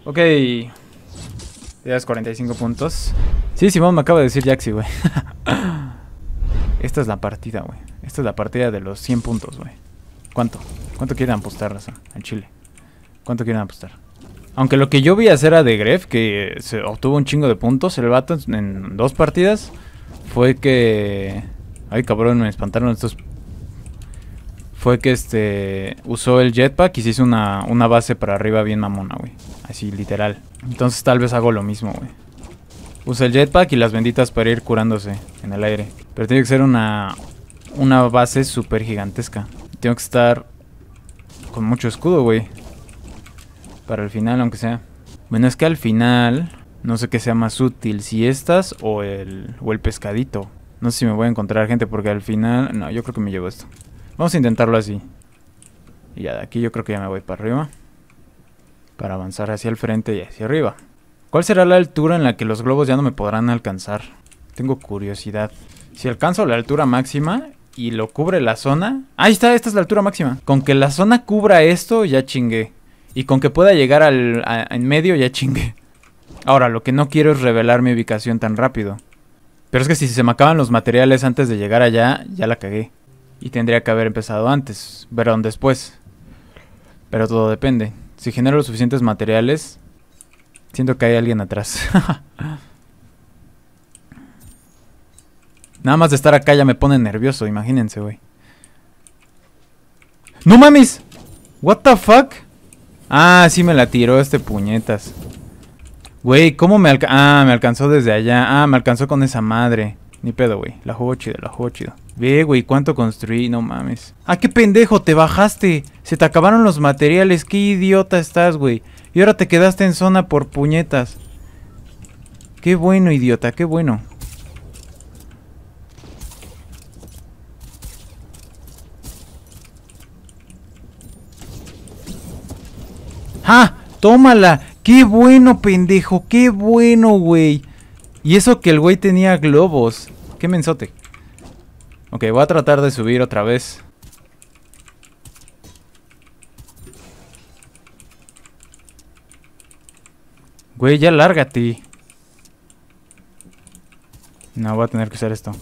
Ok. Llevas 45 puntos. Sí, Simón me acaba de decir Jaxi, güey. Esta es la partida, güey. Esta es la partida de los 100 puntos, güey. ¿Cuánto? ¿Cuánto quieren apostar, raza? Al Chile. ¿Cuánto quieren apostar? Aunque lo que yo vi hacer a The Gref, que se obtuvo un chingo de puntos, el vato en 2 partidas, fue que... Ay, cabrón, me espantaron estos... Fue que usó el jetpack y se hizo una base para arriba bien mamona, güey. Así, literal. Entonces tal vez hago lo mismo, güey. Usa el jetpack y las benditas para ir curándose en el aire. Pero tiene que ser una base súper gigantesca. Tengo que estar con mucho escudo, güey. Para el final, aunque sea. Bueno, es que al final no sé qué sea más útil, si estas o el pescadito. No sé si me voy a encontrar gente porque al final... No, yo creo que me llevo esto. Vamos a intentarlo así. Y ya de aquí yo creo que ya me voy para arriba. Para avanzar hacia el frente y hacia arriba. ¿Cuál será la altura en la que los globos ya no me podrán alcanzar? Tengo curiosidad. Si alcanzo la altura máxima y lo cubre la zona... Ahí está, esta es la altura máxima. Con que la zona cubra esto, ya chingué. Y con que pueda llegar en medio, ya chingué. Ahora, lo que no quiero es revelar mi ubicación tan rápido. Pero es que si se me acaban los materiales antes de llegar allá, ya la cagué. Y tendría que haber empezado antes, perdón, después. Pero todo depende. Si genero los suficientes materiales, siento que hay alguien atrás. Nada más de estar acá ya me pone nervioso, imagínense, güey. ¡No mames! ¿What the fuck? Ah, sí me la tiró este puñetas. Güey, ¿cómo me alcanzó? Ah, me alcanzó desde allá. Ah, me alcanzó con esa madre. Ni pedo, güey. La juego chido, la juego chido. Ve, güey, ¿cuánto construí? No mames. Ah, qué pendejo, te bajaste. Se te acabaron los materiales. Qué idiota estás, güey. Y ahora te quedaste en zona por puñetas. Qué bueno, idiota, qué bueno. ¡Ah! ¡Tómala! ¡Qué bueno, pendejo! ¡Qué bueno, güey! Y eso que el güey tenía globos. ¡Qué mensote! Ok, voy a tratar de subir otra vez. Güey, ya lárgate. No, voy a tener que hacer esto.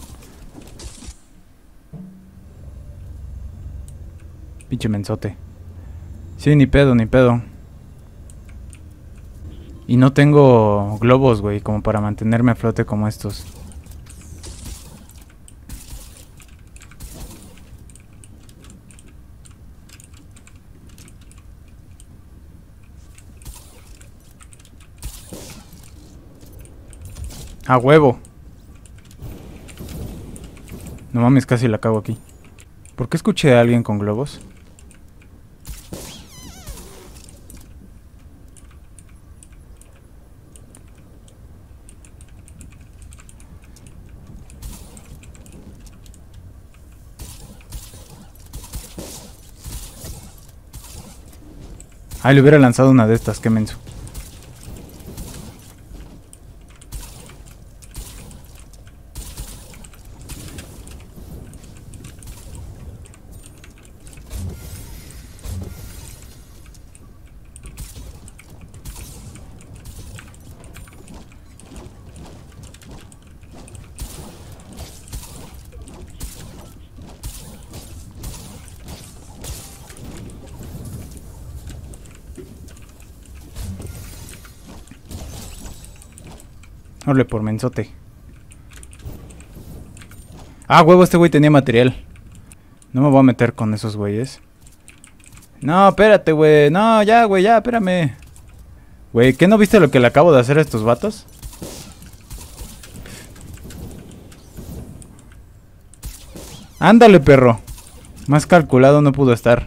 Pinche mensote. Sí, ni pedo, ni pedo. Y no tengo globos, güey, como para mantenerme a flote como estos. ¡A huevo! No mames, casi la cago aquí. ¿Por qué escuché a alguien con globos? Ay, le hubiera lanzado una de estas, qué menso. Órale, por mensote. Ah, huevo, este güey tenía material. No me voy a meter con esos güeyes. No, espérate, güey. No, ya, güey, ya, espérame. Güey, ¿qué no viste lo que le acabo de hacer a estos vatos? Ándale, perro. Más calculado no pudo estar.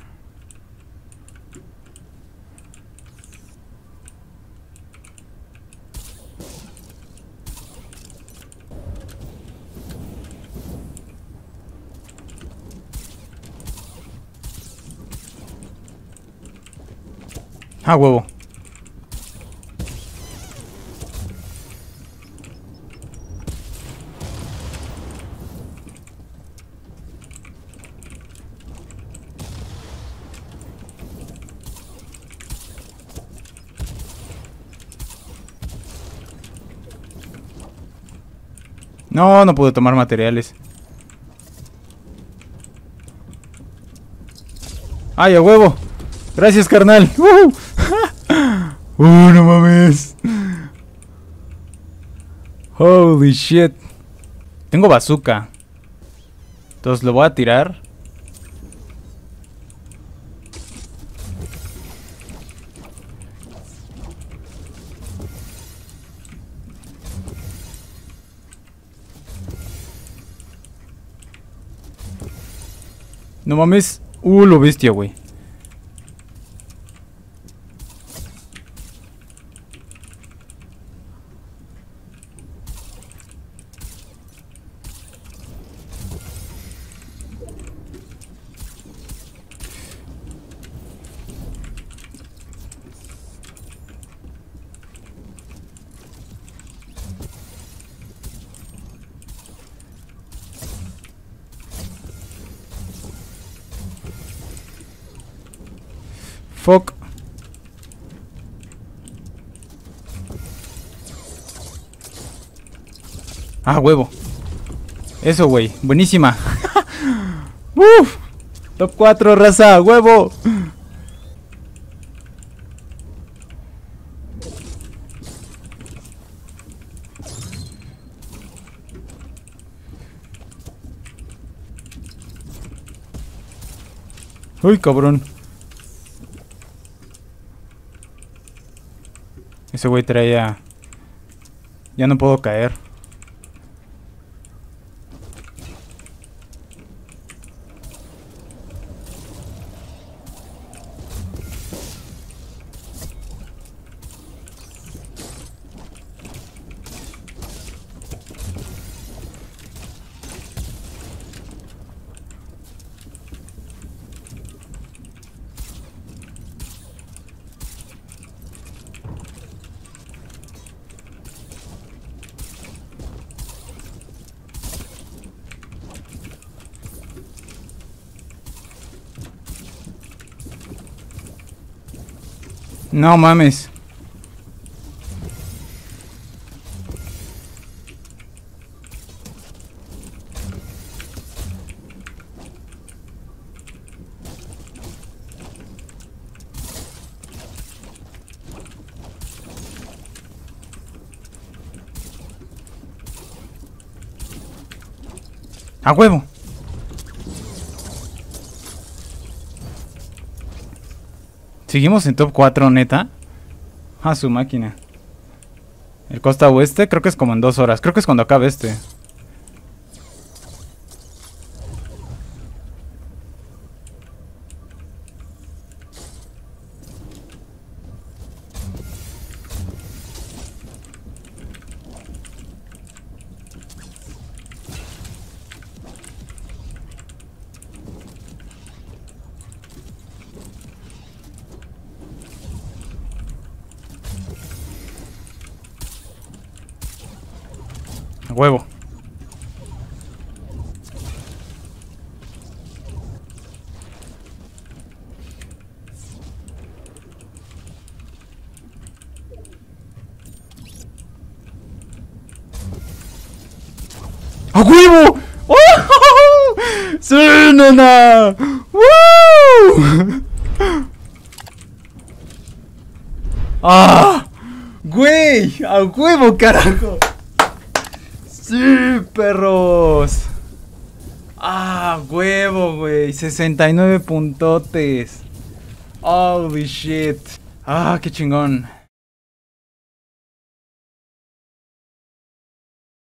Ah, huevo. No, no pude tomar materiales. ¡Ay, a huevo! Gracias, carnal. No mames. Holy shit. Tengo bazooka. Entonces lo voy a tirar. No mames. Lo bestia, güey. Fuck. Ah, huevo. Eso, güey. Buenísima. Uf. Top 4, raza. Huevo. Uy, cabrón. Ese güey traía... Ya no puedo caer. No mames. A huevo. Seguimos en top 4, neta. A su máquina. El costa oeste creo que es como en 2 horas. Creo que es cuando acabe este. A huevo. ¡A huevo! ¡Oh! ¡Sí, nena! ¡Woo! ¡Ah! ¡Güey! ¡A huevo, carajo! ¡Sí, perros! ¡Ah, huevo, güey! 69 puntotes. ¡Holy shit! ¡Ah, qué chingón!